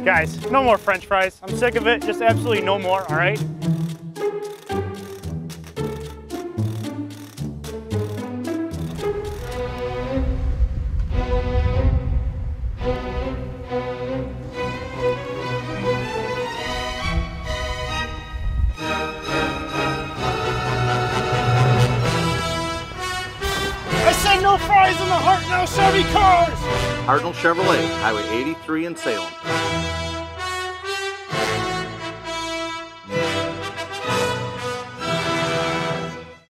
Guys, no more French fries. I'm sick of it. Just absolutely no more, all right? I said no fries in the Hartnell Chevy cars! Hartnell Chevrolet, Highway 83 in Salem.